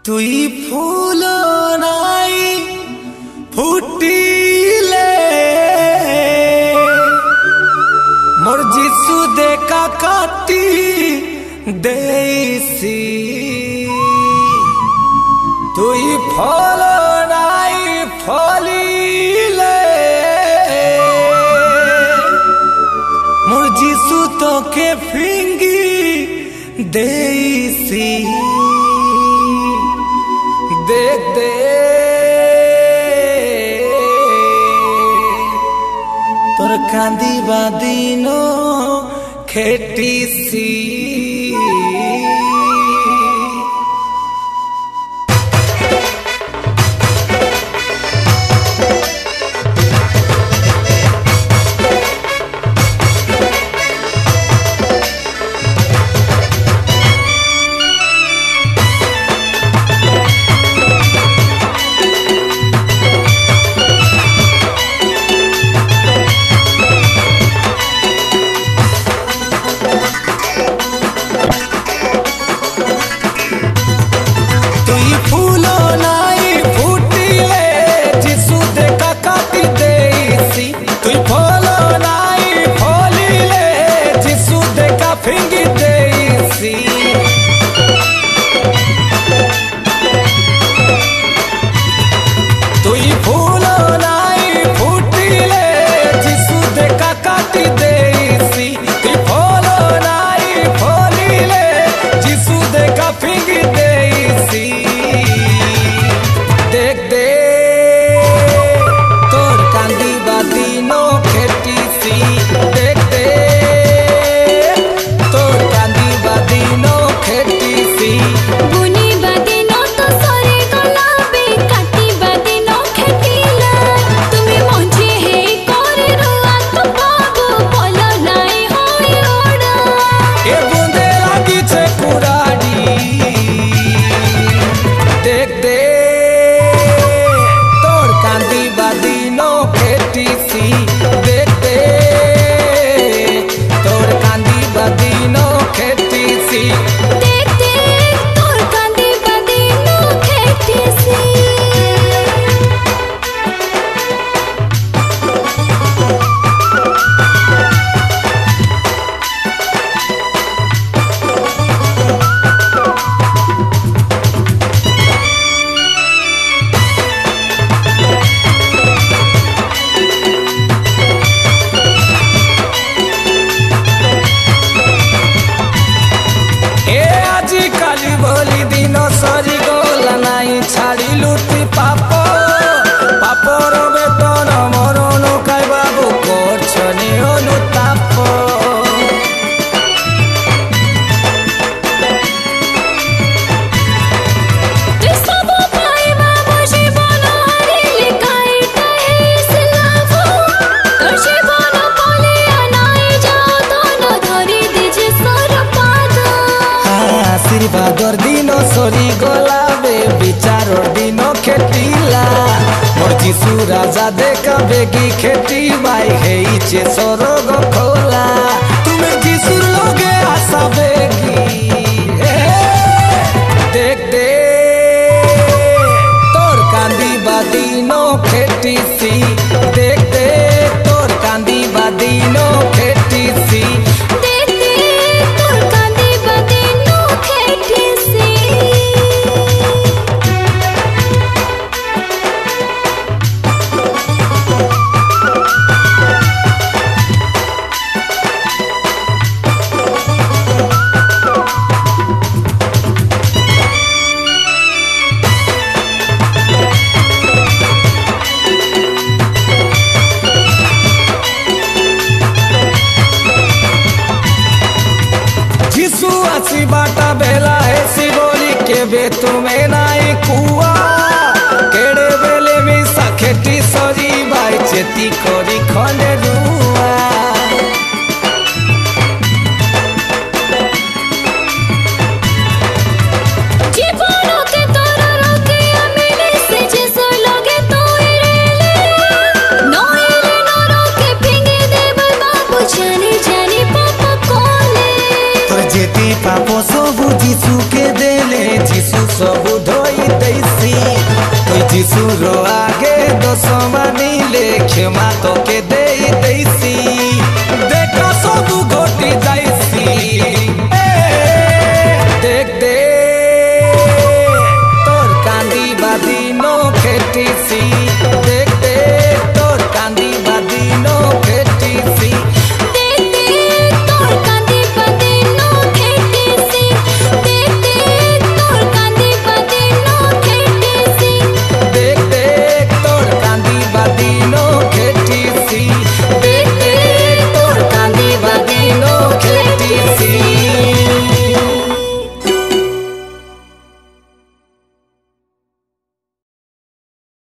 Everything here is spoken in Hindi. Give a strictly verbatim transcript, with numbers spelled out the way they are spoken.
तुई फूल नाई फुटिले मोर जीसु देखा काटी देसी तुई फूल नाई फलिले मोर जीसु तो के फिंगी देसी देख दे तोर कांदी बादिनो खेती सी आशीर्वादर दिनो सरी गला बे विचारर दिनो खेटिला मोर जीसु राजा देखा बेगी खेती बाई हेइचे सरग खोला तुम्हें जीसु लगे आशा बेगी देख दे तोर कांदी बादिनो खेती सी देख दे तोर कांदी बादिनो खेती सी बाटा बेला है सिरोली के बे तुम्हें नाई कुआ केड़े बेले में सखेटी सरी बाई चेती करी खने रुआ पापो सबु जीसु के देले जीसु सब धोई दैसी कोई যিশুর আগে দোষ মানিলে ক্ষমা তোকে দেই दैसी।